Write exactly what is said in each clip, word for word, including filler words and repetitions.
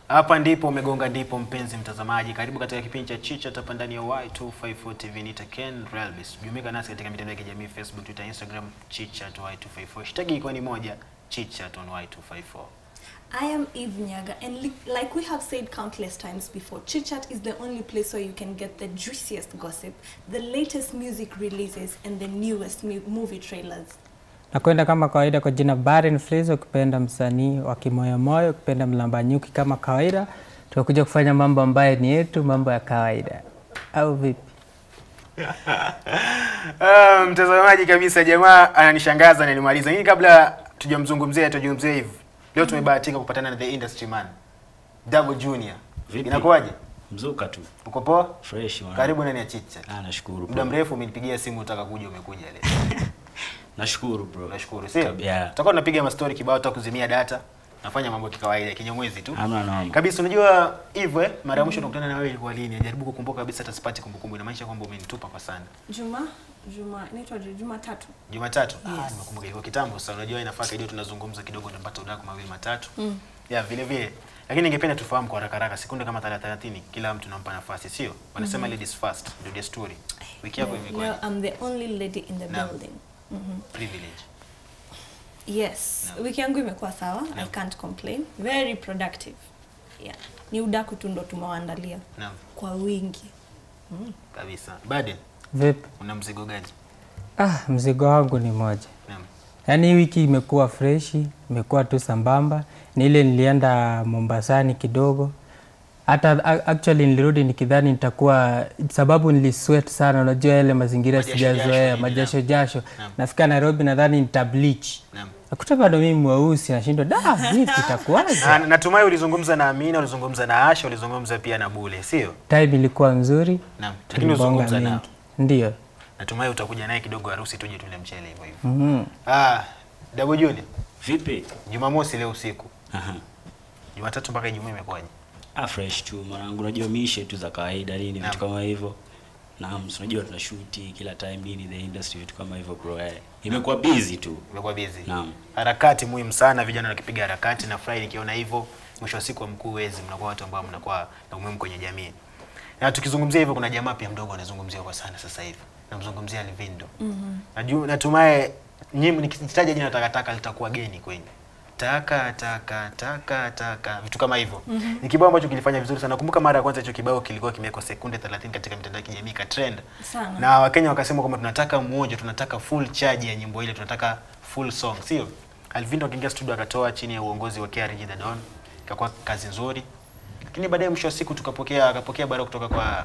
Hapa ndipo umegonga ndipo mpenzi mtazamaji. Karibu katika kipindi cha Chitchat hapa ndani ya Y two five four T V. Nita Ken Relbis. Jumuika nasi katika mitandao ya kijamii Facebook, Twitter, Instagram Chitchat Y two five four. Hashtag iko ni moja, Chitchat on Y two five four. I am Eve Nyaga, and li like we have said countless times before, Chitchat is the only place where you can get the juiciest gossip, the latest music releases, and the newest movie trailers. Nakwenda kama kawaida kwa jina Barin Flezo, ukipenda msanii wa kimoyo moyo, ukipenda mlambanyuki kama kawaida. Tunakuja kufanya mambo ambayo ni yetu, mambo ya kawaida. Au vipi? Ah, mtazamaji kabisa, jamaa ananishangaza na nimaliza. Hii kabla tujamzungumzia tujumzie hivi. Leo tumebahatika kupatana na the industry man, Double Junior. Inakuaje? Mzuka tu. Uko poa? Fresh man. Karibu ndani ya Chitchat. Ah, nashukuru. Muda mrefu umenipigia simu utaka kuja, umekuja leo. Nashukuru bro. Nashukuru. Sio? Yeah. Tutakuwa tunapiga ma story kibao, tutakuzimia data. Nafanya mambo kikawaida kinyamwezi tu. Hamna noma. Kabisa. Unajua hivyo eh, mara ya mwisho tunakutana na wewe ilikuwa lini? Najaribu kukumbuka kabisa, hata sipati kumbukumbu. Inamaanisha kwamba umenitupa kwa sana. Juma, Juma, inaitwa Jumatatu. Jumatatu. Yes. Ah, nimekumbuka ilikuwa kitambo sana. Unajua inafaa kidogo tunazungumza kidogo tunapata udako mawili matatu. Mm. Yeah, vile vile. Lakini ningependa tufahamu kwa haraka haraka sekunde kama thelathini kila mtu nampa nafasi, sio? Wanasema mm -hmm. ladies first, do the story. Wiki yako imekuwa. No, I'm the only lady in the no. building. Mhm. Mm Privilege. Yes, no. Wiki yangu imekuwa sawa. No. I can't complain. Very productive. Yeah. Ni udaku tu ndo tumewaandalia. Naam. Kwa wingi. Mm. Kabisa. Baden. Vipi? Una mzigo gani? Ah, mzigo wangu ni moja. Naam. Yaani wiki imekuwa freshi, imekuwa tu sambamba. Ni ile nilienda Mombasani kidogo. Hata actually nilirudi nikidhani nitakuwa, sababu nilisweat sana, unajua ile mazingira sijazoea, majasho jasho. Nafika Nairobi nadhani nita bleach. Naam. Nakuta bado mimi mweusi nashindwa, da, vipi itakuwaje? Na natumai ulizungumza na Amina, ulizungumza na Asha, ulizungumza pia na Bule, sio? Time ilikuwa nzuri. Naam. Lakini ulizungumza na. Ndio. Natumai utakuja naye kidogo harusi tuje tule mchele hivyo hivyo. Mhm. Ah, Double Junior. Vipi? Jumamosi leo usiku. Aha. Jumatatu mpaka Ijumaa imekwaje? Ah, fresh tu mwanangu, unajua mishe tu za kawaida nini vitu kama hivyo. Naam, unajua tuna shoot kila time nini the industry vitu kama hivyo bro. Eh. Imekuwa busy tu. Imekuwa busy. Naam. Harakati muhimu sana, vijana wanakipiga harakati na Friday nikiona hivyo. Mwisho wa siku wa mkuu wezi mnakuwa watu ambao mnakuwa na umuhimu kwenye jamii. Na tukizungumzia hivyo kuna jamaa pia mdogo anazungumzia kwa sana sasa hivi. Namzungumzia Livindo. Mhm. Mm Natumai nyinyi nikitaja jina takataka litakuwa geni kwenu. Taka taka taka taka vitu kama hivyo. Mm -hmm. Ni kibao ambacho kilifanya vizuri sana. Nakumbuka mara ya kwanza hicho kibao kilikuwa kimewekwa sekunde thelathini katika mitandao ya kijamii ka trend. Sana. Na Wakenya wakasema kwamba tunataka mmoja, tunataka full charge ya nyimbo ile, tunataka full song, sio? Alvindo akaingia studio akatoa chini ya uongozi wa K R G The Don. Ikakuwa kazi nzuri. Lakini baadaye mwisho wa siku tukapokea akapokea barua kutoka kwa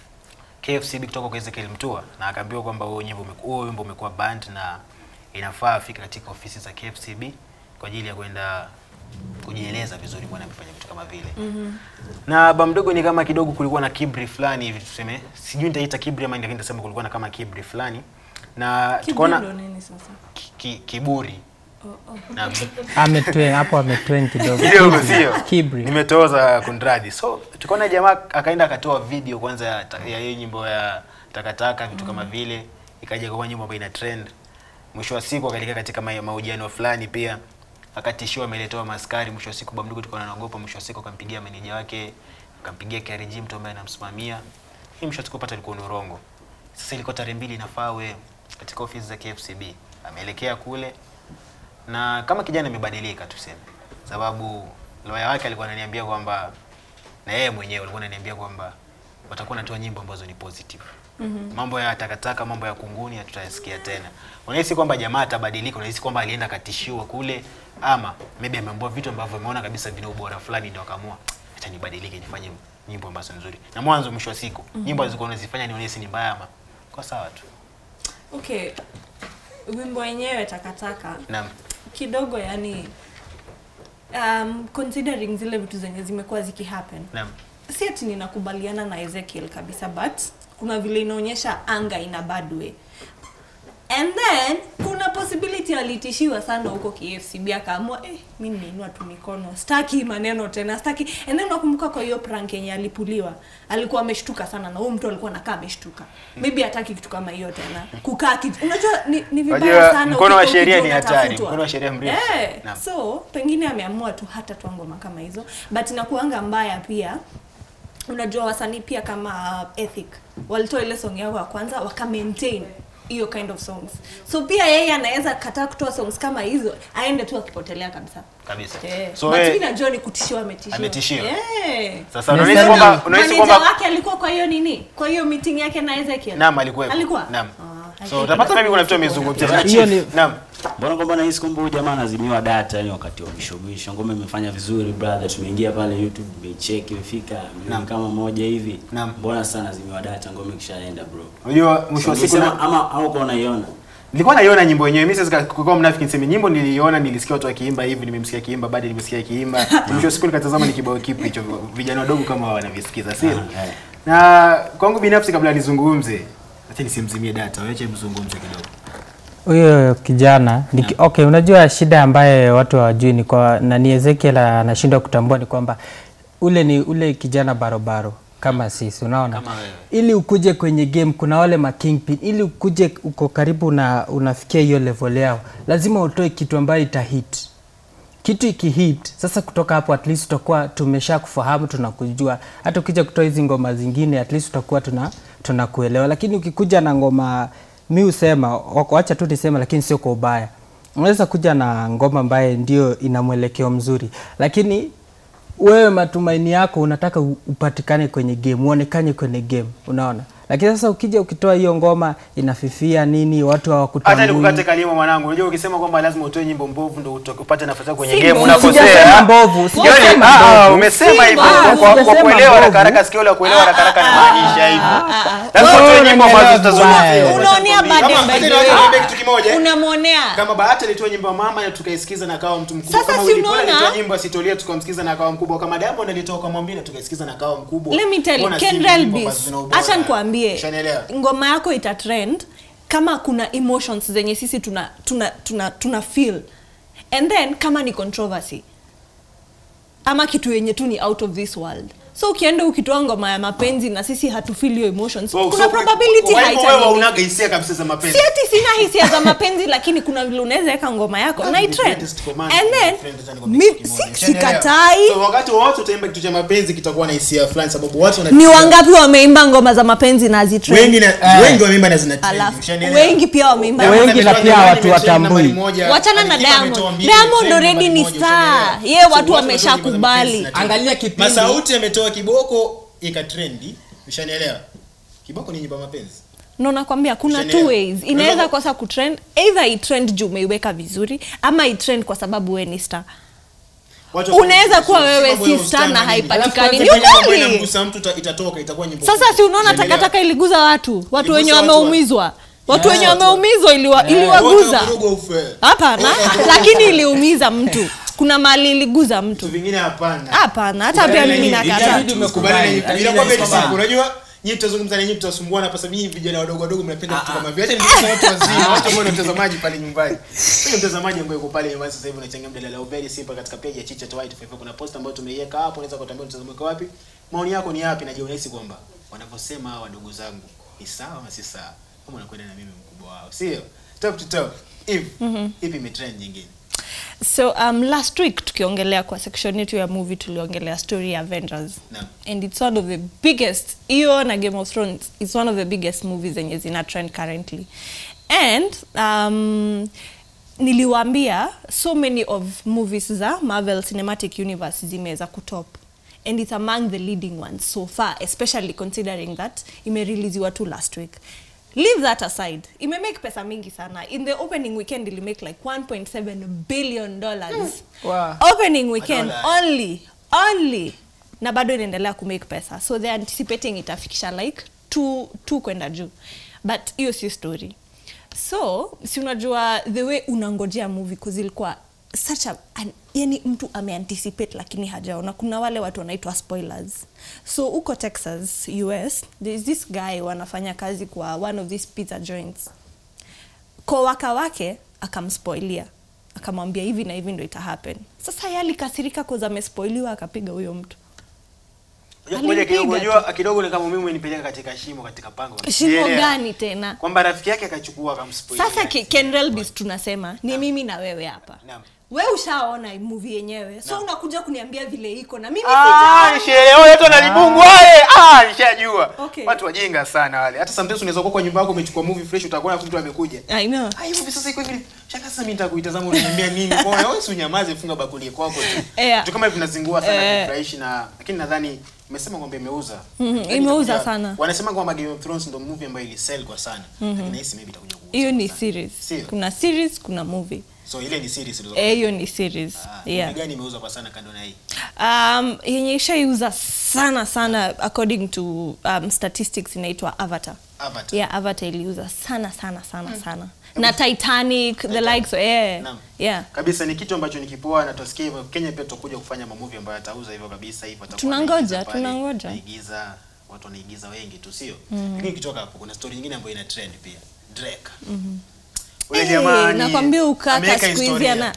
K F C B kutoka kwa Ezekiel Mtua na akaambiwa kwamba huo nyimbo umekuwa wimbo umekuwa banned na inafaa afike katika ofisi za K F C B kwa ajili ya kwenda kujieleza vizuri bwana amefanya vitu kama vile. Mhm. Mm na baba mdogo ni kama kidogo kulikuwa na kibri fulani hivi tuseme. Sijui nitaita kibri ama ndio nitasema kulikuwa na kama kibri fulani. Na tukaona nini sasa? Ki, kiburi. Oh, oh. Na ametwen hapo ametwen kidogo. Kidogo sio? Kibri. Nimetoza kundradi. So tukaona jamaa akaenda akatoa video kwanza ya hiyo nyimbo ya takataka vitu mm. kama vile ikaja kwa nyimbo ambayo ina trend. Mwisho wa siku akalika katika mahojiano fulani pia akatishiwa ameletewa maskari. Mwisho wa siku baba mdogo tukaona anaogopa. Mwisho wa siku akampigia meneja wake, akampigia K R G mtu ambaye anamsimamia. Hii mwisho wa siku pata alikuwa urongo. Sasa ilikuwa tarehe mbili inafaa we katika ofisi za K F C B. Ameelekea kule na kama kijana amebadilika tuseme. Sababu lawyer wake alikuwa ananiambia kwamba na yeye mwenyewe alikuwa ananiambia kwamba watakuwa wanatoa nyimbo ambazo ni positive. Mm -hmm. Mambo ya takataka, mambo ya kunguni hatutasikia tena. Unahisi kwamba jamaa atabadilika? Unahisi kwamba alienda katishiwa kule ama maybe ameambiwa vitu ambavyo ameona kabisa vina ubora fulani ndio akaamua acha nibadilike nifanye nyimbo ambazo nzuri. Na mwanzo mwisho wa siku mm -hmm. nyimbo zilikuwa unazifanya nione si ni mbaya ama kwa sawa tu. Okay. Wimbo wenyewe takataka. Naam. Kidogo yani um considering zile vitu zenye zimekuwa ziki happen. Naam. Si ati ninakubaliana na Ezekiel kabisa, but kuna vile inaonyesha anga in a bad way. And then kuna possibility alitishiwa sana huko K F C B akaamua eh mimi nimeinua tu mikono staki maneno tena staki. And then nakumbuka kwa hiyo prank yenye alipuliwa alikuwa ameshtuka sana na huyo mtu alikuwa anakaa ameshtuka. Maybe hataki kitu kama hiyo tena. Kukaa kitu. Unajua ni, ni vibaya sana. Mkono wa sheria ni hatari. Mkono wa sheria mrefu. Eh, so pengine ameamua tu hata tu ngoma kama hizo. But inakuanga mbaya pia. Unajua wasanii pia kama uh, Ethic walitoa ile song yao ya kwanza waka maintain hiyo kind of songs. So pia yeye anaweza kataa kutoa songs kama hizo aende tu akipotelea kabisa. Kabisa. Yeah. So but we, mimi najua ni kutishiwa ametishiwa. Ametishiwa. Yeah. Sasa unahisi kwamba unahisi kwamba wake alikuwa kwa hiyo nini? Kwa hiyo meeting yake na Ezekiel. Naam, alikuwa. Alikuwa. Naam. Ah, so utapata mimi kuna vitu amezungumzia. Hiyo ni naam. Mbona kwamba nahisi kwamba huyu jamaa anazimiwa data yani wakati wa mwisho mwisho. Ngoma imefanya vizuri brother, tumeingia pale YouTube, tumecheki imefika milioni kama moja hivi. Mbona sana zimiwa data ngoma ikishaenda bro. Unajua mwisho wa siku ama au kwa unaiona? Nilikuwa naiona nyimbo yenyewe. Mimi sasa kwa mnafiki niseme nyimbo niliona, nilisikia watu wakiimba hivi, nimemsikia kiimba, baada nimesikia kiimba. Mwisho siku nikatazama ni kibao kipi hicho vijana wadogo kama wanavisikiza, sio? Na kwangu binafsi kabla nizungumze, acha nisimzimie data, waache mzungumze kidogo. Huyo kijana ni, okay, unajua shida ambaye watu hawajui ni kwa nani Ezekiel anashindwa kutambua ni kwamba ule ni ule kijana barobaro kama sisi, unaona? Ili ukuje kwenye game kuna wale ma kingpin, ili ukuje uko karibu na unafikia hiyo level yao, lazima utoe kitu ambayo ita hit. Kitu iki hit, sasa kutoka hapo at least tutakuwa tumesha kufahamu, tunakujua. Hata ukija kutoa hizo ngoma zingine at least tutakuwa tuna tunakuelewa. Lakini ukikuja na ngoma, mimi usema acha tu niseme, lakini sio kwa ubaya. Unaweza kuja na ngoma ambaye ndio ina mwelekeo mzuri, lakini wewe matumaini yako unataka upatikane kwenye game, uonekane kwenye game, unaona? Lakini sasa ukija ukitoa hiyo ngoma inafifia nini, watu hawakutambui. Hata nikukate kalima mwanangu, unajua ukisema kwamba lazima utoe nyimbo mbovu ndio upate nafasi kwenye si game, unakosea. unakosea. Mbovu, sijasema ah, umesema hivyo kwa kwa kuelewa haraka haraka, sikio la kuelewa haraka haraka na maanisha hivyo. Sasa utoe nyimbo ambazo zitazungumzia. Unaonea baadaye baadaye kitu kimoja. Unamuonea. Kama Bahati alitoa nyimbo mama na tukaisikiza na akawa mtu mkubwa, kama Wilipole alitoa nyimbo asitolie tukamsikiza na akawa mkubwa, kama Diamond alitoa kwa Mwambina tukaisikiza na akawa mkubwa. Let me tell you, Kendall Beast, acha nikwambie, ngoma yako ita trend kama kuna emotions zenye sisi tuna tuna tuna, tuna feel, and then kama ni controversy ama kitu yenye tu ni out of this world. So ukienda ukitoa ngoma ya mapenzi na sisi hatufeel hiyo emotions, so, kuna so, probability haita. Wewe unaga hisia kabisa za mapenzi. Si ati sina hisia za mapenzi, lakini kuna vile unaweza weka ngoma yako na itrend. And then sikatai. So wakati wote utaimba kitu cha mapenzi kitakuwa na hisia fulani, sababu watu wana ni wangapi wameimba ngoma za mapenzi na zitrend? Wengi na wengi wameimba na zina trend. Wengi pia wameimba. Wengi na pia watu watambui. Wachana na Diamond. Diamond already ni star. Yeye watu wameshakubali. Angalia kipindi. Masauti ametoa Kiboko ika trendi. Ushanielewa? Kiboko ni nyimbo mapenzi. No, nakwambia kuna two ways. Inaweza kosa kutrend, either i trend juu umeiweka vizuri ama i trend kwa sababu wewe ni star. Unaweza kuwa wewe si star na haipatikani. Ni kweli. Inamgusa mtu itatoka itakuwa nyimbo. Sasa si unaona takataka iliguza watu, watu wenye wameumizwa. Watu wenye wameumizwa iliwaguza. Hapana, lakini iliumiza mtu. Kuna mali iliguza mtu. Vitu vingine hapana. Hapana, hata pia mimi nakataa. Umekubali na inakuwa very simple. Unajua nyinyi tutazungumza na nyinyi tutasumbuana hapa sababu nyinyi vijana wadogo wadogo mnapenda vitu kama vile. Acha nikuulize watu wazima, watu ambao ni mtazamaji pale nyumbani. Wewe mtazamaji ambaye uko pale nyumbani sasa hivi unachangia mdada very simple katika page ya Chicha White Five. Kuna post ambayo tumeiweka hapo, unaweza kutambia mtazamo wako wapi. Maoni yako ni yapi? Na je, unahisi kwamba wanavyosema hawa wadogo zangu ni sawa ama si sawa? Kama unakwenda na mimi mkubwa wao. Sio? Top to top. If ipi metrend nyingine. So um last week tukiongelea kwa section yetu ya movie tuliongelea story ya Avengers. No. And it's one of the biggest, hiyo na Game of Thrones, it's one of the biggest movies zenye zina trend currently. And um niliwaambia so many of movies za Marvel Cinematic Universe zimeweza kutop. And it's among the leading ones so far, especially considering that imereleasiwa tu last week. Leave that aside. It may make pesa mingi sana. In the opening weekend, it'll make like one point seven billion dollars. Mm. Wow. Opening weekend only. Only. Na bado inaendelea ku make pesa. So they're anticipating itafikisha like two, two kwenda juu. But hiyo si story. So, si unajua the way unangojea movie cause ilikuwa such a an, yani mtu ame-anticipate lakini hajaona. Kuna wale watu wanaitwa spoilers. So uko Texas, U S, there's this guy wanafanya kazi kwa one of these pizza joints. Coworker wake akamspoilia. Akamwambia hivi na hivi ndio ita happen. Sasa yeye alikasirika kwa sababu amespoiliwa akapiga huyo mtu. Unajua kidogo unajua kidogo ni kama mimi nipeleka katika shimo katika pango. Shimo gani tena? Kwamba rafiki yake akachukua akamspoilia. Sasa Kendrell Beast tunasema ni mimi na wewe hapa. Naam. Wewe ushaona movie yenyewe. So unakuja kuniambia vile iko na mimi sija. Ah, nishaelewa watu wanalibungu wale. Ah, nishajua. Okay. Watu wajinga sana wale. Hata sometimes unaweza kuwa kwa nyumba yako umechukua movie fresh utakuwa na mtu amekuja. I know. Ah, hivi sasa iko hivi. Shaka sasa mimi nitakuitazama unaniambia nini? Kwa hiyo wewe usinyamaze, funga bakuli kwako tu. Vitu kama hivi vinazingua sana kufurahishi na lakini nadhani umesema kwamba imeuza. Mhm, imeuza sana. Wanasema kwamba Game of Thrones ndio movie ambayo ilisell kwa sana. Lakini nahisi maybe itakuja kuuza. Hiyo ni series. Kuna series, kuna movie. So ile ni series ndio. Eh, hiyo ni series. Ah, yeah. Gani imeuza kwa sana kando na hii? Um, yenye ishaiuza sana sana according to um, statistics inaitwa Avatar. Avatar. Yeah, Avatar iliuza sana sana sana hmm. sana. Na Titanic, Titanic. The likes, yeah. Naam. Yeah. Kabisa ni kitu ambacho nikipoa na tusikie hivyo Kenya pia tutakuja kufanya movie ambayo atauza hivyo kabisa hivyo atakuwa. Tunangoja, tunangoja. Naigiza, watu wanaigiza wengi tu sio? Mm. Lakini kitoka hapo kuna story nyingine ambayo ina trend pia. Drake. Mhm. Mm Ule hey, jamani nakwambia ukata siku hizi ana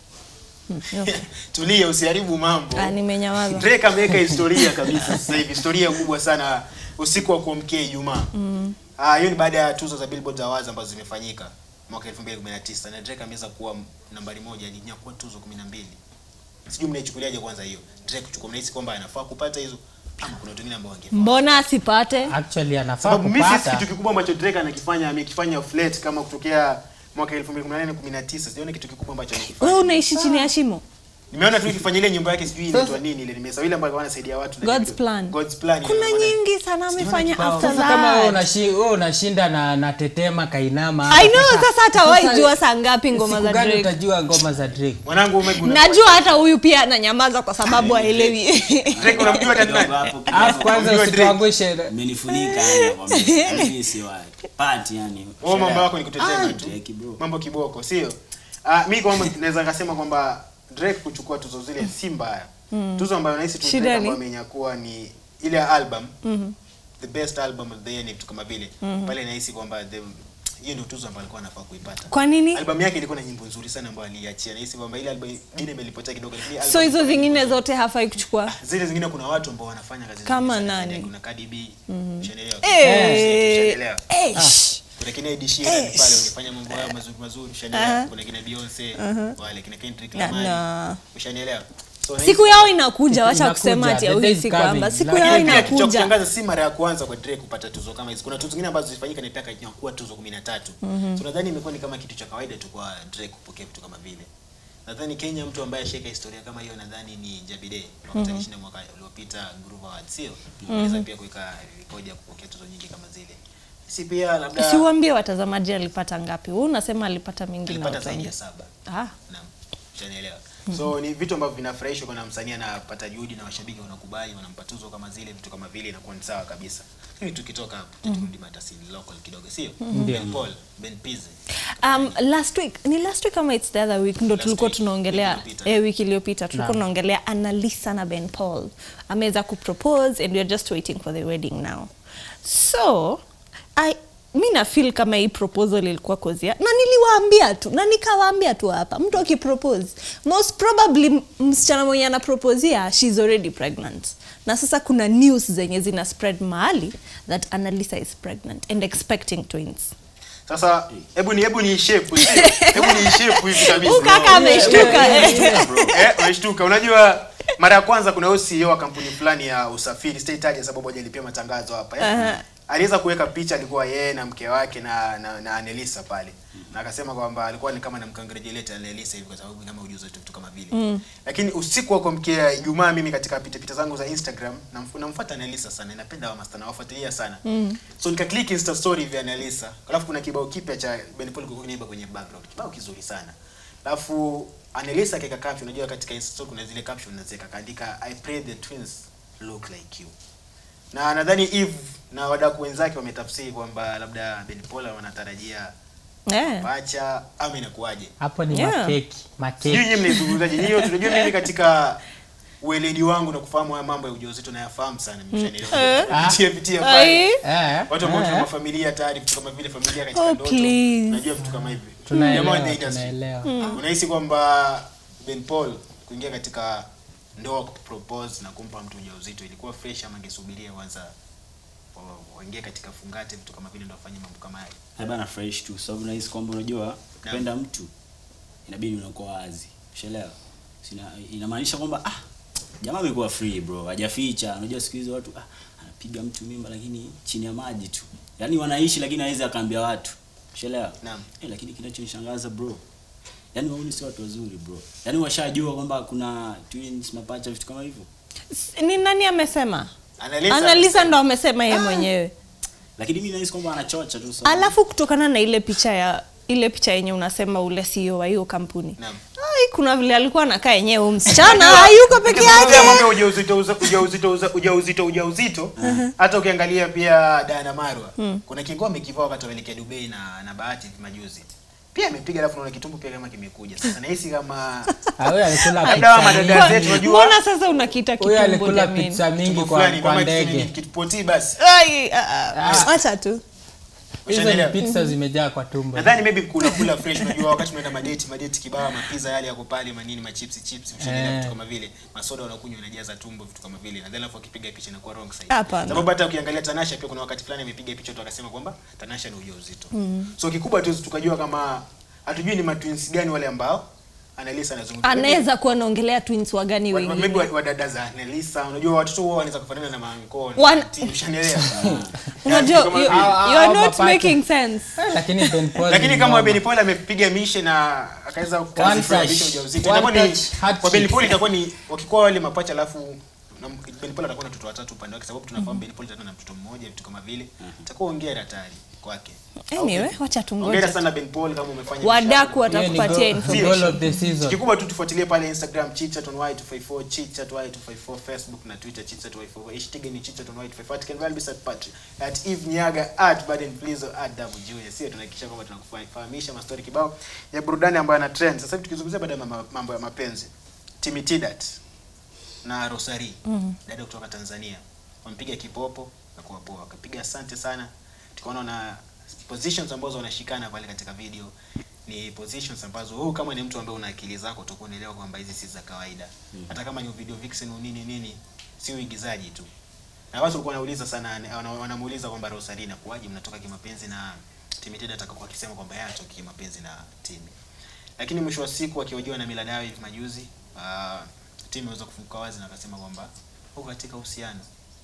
tulia usiharibu mambo. Ah, nimenyamaza. Drake ameweka historia kabisa sasa hivi, historia kubwa sana usiku wa kuamkia Ijumaa. Mm. Ah, hiyo ni baada ya tuzo za Billboard Awards ambazo zimefanyika mwaka elfu mbili kumi na tisa na Drake ameweza kuwa nambari moja, alinyakua tuzo kumi na mbili. Sijui mnaichukuliaje kwanza hiyo? Drake kuchukua, mnahisi kwamba anafaa kupata hizo ama kuna watu wengine ambao wangefaa? Mbona asipate? Actually anafaa kupata. Mimi kitu kikubwa ambacho Drake anakifanya amekifanya flat kama kutokea mwaka elfu mbili kumi na nane kumi na tisa, sioni kitu kikubwa ambacho anakifanya. Wewe unaishi chini ya shimo? Nimeona tu ikifanya ile nyumba yake sijui inaitwa nini ile nimesahau ile ambayo wanasaidia watu na God's plan. God's plan. Kuna nyingi sana amefanya after that. Kama wewe unashinda wewe unashinda na na tetema kainama. I know sasa hata wewe jua saa ngapi ngoma za Drake. Gani utajua ngoma za Drake? Mwanangu umeguna. Najua hata huyu pia ananyamaza kwa sababu haelewi. Drake unamjua hata nani? Alafu kwanza usituangushe. Amenifunika yani kwa mimi si wake. Party yani. Wewe mambo yako ni kutetema tu. Mambo kiboko, sio? Ah, mimi kwa mambo naweza ngasema kwamba Drake kuchukua tuzo zile si mbaya. Mm. Tuzo ambayo nahisi tu Drake ambayo amenyakuwa ni ile album. Mm -hmm. The best album of the year ni vitu kama vile. Mm -hmm. Pale nahisi kwamba hiyo ndio tuzo ambayo alikuwa anafaa kuipata. Kwa nini? Album yake ilikuwa na nyimbo nzuri sana ambayo aliachia. Nahisi kwamba ile album nyingine imelipotea kidogo lakini so hizo zingine zote hafai kuchukua. Zile zingine kuna watu ambao wanafanya kazi kama nani? Kuna Cardi B, Chanel. Eh. Kuna kina Ed Sheeran pale ulifanya mambo yao mazuri mazuri, Chanel. Kuna kina Beyonce, wale kina Kendrick Lamar. Ushanielewa? So siku yao inakuja, wacha kusema ati au siku kwamba siku yao inakuja. Kutangaza si mara ya kwanza kwa Drake kupata tuzo kama hizo. Kuna tuzo zingine ambazo zilifanyika na pia akakuwa tuzo kumi na tatu. So nadhani imekuwa ni kama kitu cha kawaida tu kwa Drake kupokea vitu kama vile. Nadhani Kenya mtu ambaye ashika historia kama hiyo nadhani ni Jabide wakati alishinda mwaka uliopita Groove Awards, sio? Anaweza pia kuweka rekodi ya kupokea tuzo nyingi kama zile. Si pia labda siwaambie watazamaji alipata ngapi. Wewe unasema alipata mingi na alipata zaidi ya saba. Ah, naam. Unaelewa. So ni vitu ambavyo vinafurahisha kwa msanii anapata juhudi na washabiki wanakubali wanampa tuzo kama zile vitu kama vile inakuwa ni sawa kabisa. Lakini tukitoka hapo tutarudi matasini local kidogo, sio? Ben Paul, Ben Pizzi. Um last week, ni last week kama it's the other week ndo tulikuwa tunaongelea eh wiki iliyopita tulikuwa tunaongelea Annalisa na Ben Paul. Ameweza kupropose and we are just waiting for the wedding now. So I mimi na feel kama hii proposal ilikuwa kozia na niliwaambia tu na nikawaambia tu hapa mtu akipropose most probably msichana mwenye ana proposea she's already pregnant na sasa kuna news zenye zina spread mahali that Annalisa is pregnant and expecting twins. Sasa hebu ni hebu ni shape hebu ni shape hivi kabisa. Ukaka ameshtuka eh ameshtuka. Unajua mara ya kwanza kuna O C E O wa kampuni fulani ya usafiri sitahitaji sababu moja alipia matangazo hapa eh. Uh -huh. Aliweza kuweka picha alikuwa yeye na mke wake na na, na Annalisa pale. Mm. Na akasema kwamba alikuwa ni kama namcongratulate Annalisa hivi kwa sababu kama ujuzi tu vitu kama vile. Mm. Lakini usiku wa kuamkia Ijumaa mimi katika pita pita zangu za Instagram namfuata Annalisa sana. Napenda wa master na wafuatilia sana. Mm. So nika click Insta story vya Annalisa. Alafu kuna kibao kipya cha Ben Paul kuimba kwenye background. Kibao kizuri sana. Alafu Annalisa akaweka caption, unajua katika Insta story kuna zile caption nazeka kaandika I pray the twins look like you. Na nadhani Eve na wadau wenzake wametafsiri kwamba labda Ben Paul wanatarajia eh pacha ama inakuaje. Hapo ni yeah. makeki, makeki. Sijui nyinyi mnazungumzaje hiyo? Tunajua mimi katika ueledi wangu na kufahamu haya mambo ya ujauzito na yafahamu sana mshanielewa. Pitia pitia pale. Watu ambao tuna familia tayari vitu kama vile familia katika ndoto. Najua vitu kama hivi. Tunaelewa. Unahisi kwamba Ben Paul kuingia katika ndoa kupropose na kumpa mtu ujauzito ilikuwa fresh ama angesubiria kwanza waingie katika fungate vitu kama vile ndio afanye mambo kama hayo? Bana fresh tu sababu nahisi kwamba unajua kupenda mtu inabidi unakuwa wazi. Ushaelewa? Sina inamaanisha kwamba ah jamaa amekuwa free bro, hajaficha. Unajua siku hizo watu ah anapiga mtu mimba lakini chini ya maji tu. Yaani wanaishi lakini hawezi akaambia watu. Ushaelewa? Naam. Eh lakini kinachonishangaza bro. Yaani wao ni si watu wazuri bro. Yaani washajua kwamba kuna twins mapacha vitu kama hivyo. Ni nani amesema? Analisa. Analisa ndo amesema yeye mwenyewe. Lakini mimi nahisi kwamba anachocha tu sana. Alafu kutokana na ile picha ya ile picha yenye unasema ule C E O wa hiyo kampuni. Naam. Ai kuna vile alikuwa anakaa yenyewe msichana hayuko peke yake. Mambo ya ujauzito ujauzito ujauzito ujauzito hata ukiangalia pia Diana Marwa kuna kingoma kivao wakati waelekea Dubai na na Bahati majuzi. Pia amepiga alafu naona kitumbo pia kama kimekuja. Sasa nahisi kama huyo alikula pizza. Madada zetu unajua. Mbona sasa unakita kitumbo jamani? Huyo alikula pizza mingi kwa kwa ndege. Kitupoti basi. Ai acha tu. Hizo ni pizza zimejaa kwa tumbo. Nadhani maybe kula kula fresh unajua wakati tunaenda madate madate kibao mapizza yale yako pale manini ma chips chips mshaelewa vitu kama vile. Masoda wanakunywa inajaza tumbo vitu kama vile. Nadhani alafu akipiga picha inakuwa wrong side. Sababu hata ukiangalia Tanasha pia kuna wakati fulani amepiga picha tu akasema kwamba Tanasha ni ujauzito. So kikubwa tu tukajua kama hatujui ni matwins gani wale ambao Analisa anazungumzia. Anaweza kuwa anaongelea twins wa gani wengine. Maybe wadada za Analisa, unajua watoto wao wanaweza kufanana na maanko. Mshanielewa. Unajua you are not making sense. Lakini Ben Paul. Lakini kama Ben Paul amepiga mishe na akaweza kuanzisha ujauzito. Itakuwa ni kwa Ben Paul itakuwa ni wakikuwa wale mapacha alafu Ben Paul atakuwa na watoto watatu upande wake sababu tunafahamu Ben Paul na mtoto mmoja vitu kama vile. Itakuwa ongea hatari kwake. Anyway, wacha tungoje. Hongera sana Ben Paul kama umefanya. Wadaku watakupatia information of the season. Kikubwa tu tufuatilie pale Instagram chitchat on Y two five four chitchat Y two five four, Facebook na Twitter chitchat Y two five four. Hashtag ni chitchat on Y two five four. Can well be at Patrick at Eve Nyaga at Baden please or at Dabu Junior. Sio tunahakikisha kwamba tunakufahamisha mastori kibao ya burudani ambayo ana trend. Sasa hivi tukizungumzia baada ya mambo ya mapenzi. Timitidat na Rosari mm -hmm. dada kutoka Tanzania wampiga kipopo na kuwa poa. Akapiga asante sana. Tukaona na positions ambazo wanashikana pale katika video ni positions ambazo wewe kama ni mtu ambaye una akili zako utakuwa unaelewa kwamba hizi si za kawaida. Mm -hmm. Hata kama ni video vixen au nini nini si uigizaji tu. Na watu walikuwa wanauliza sana wanamuuliza kwamba Rosari na kuaje mnatoka kimapenzi na Timothy atakuwa akisema kwamba yeye atoki kimapenzi na Timi. Lakini mwisho wa siku akihojiwa na Miladawi hivi majuzi, uh, Timi ameweza kufunguka wazi na akasema kwamba huko katika uhusiano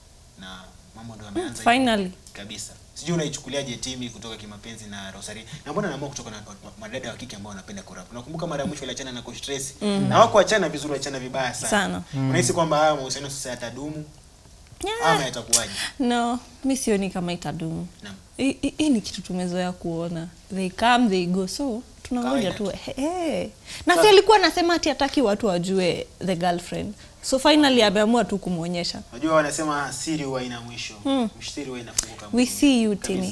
na mambo ndio yameanza mm, finally kabisa. Sijui unaichukuliaje Timi kutoka kimapenzi na Rosari? Na mbona anaamua kutoka na madada wa kike ambao wanapenda kurap? Nakumbuka mara ya mwisho aliachana na Coach Tracy mm. na wako achana vizuri, achana vibaya sana. Sana. Mm. Unahisi kwamba haya mahusiano sasa yatadumu? Yeah. Ama yatakuwaje? No, mimi sioni kama itadumu. Naam. Hii ni kitu tumezoea kuona. They come, they go. So tunangoja tu. Eh. Na sasa alikuwa anasema ati hataki watu wajue the girlfriend. So finally ameamua tu kumuonyesha. Unajua wanasema siri huwa ina mwisho. Mm. Mshtiri huwa inafunguka. We see you Timi.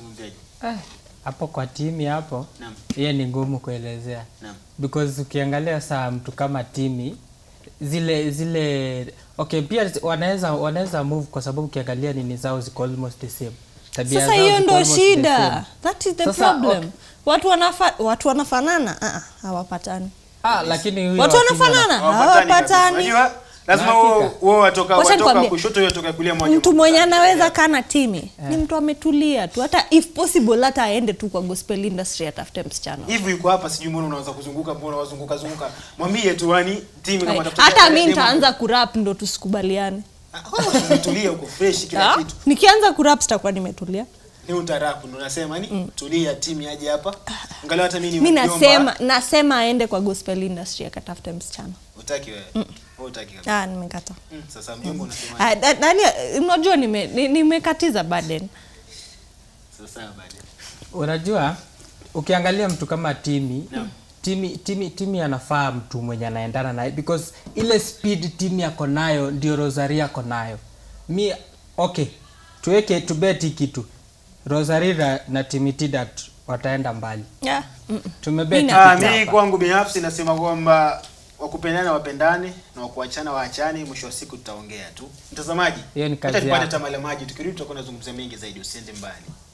Ah, hapo kwa Timi hapo. Naam. Yeye ni ngumu kuelezea. Naam. Because ukiangalia saa mtu kama Timi zile zile okay pia wanaweza wanaweza move kwa sababu ukiangalia nini zao ziko almost the same. Tabia sasa hiyo ndo shida. That is the sasa, problem. Okay. Watu wanafa watu wanafanana ah hawapatani. Ah lakini huyo watu wanafanana hawapatani. Unajua lazima wao watoka watoka kushoto hiyo toka kulia moja. Mtu mwenye anaweza kana Timi yeah. ni mtu ametulia tu, hata if possible hata aende tu kwa gospel industry atafute msichana. Hivi yuko hapa sijui mbona unaweza kuzunguka mbona wazunguka zunguka. Mwambie tu yani Timi kama atafuta. Hata mimi nitaanza kurap ndo tusikubaliane. Oh, umetulia uko fresh kila kitu. Nikianza kurap sitakuwa nimetulia. Ni utarap ndo nasema ni mm. tulia Timi aje hapa. Angalau hata mimi mimi nasema nasema aende kwa gospel industry akatafute msichana. Utaki wewe? Mm. Wewe utaki kabisa. Ah, nimekata. Mm, sasa mjomba unasema. Ah, nani unajua nime nimekatiza burden. Sasa burden. Unajua ukiangalia mtu kama Timi, no. Timi Timi Timi anafaa mtu mwenye anaendana naye because ile speed Timi yako nayo ndio Rosari yako nayo. Mi okay. Tuweke tubeti kitu. Rosari na, na Timitidat wataenda mbali. Yeah. Tumebeti. Ah, mimi kwangu binafsi nasema kwamba wakupendana wapendane na wakuachana waachane, mwisho wa siku tutaongea tu. Mtazamaji, Hiyo ni kazi tupate yako. tamala maji, tukirudi tutakuwa tunazungumzia mengi zaidi, usiende mbali.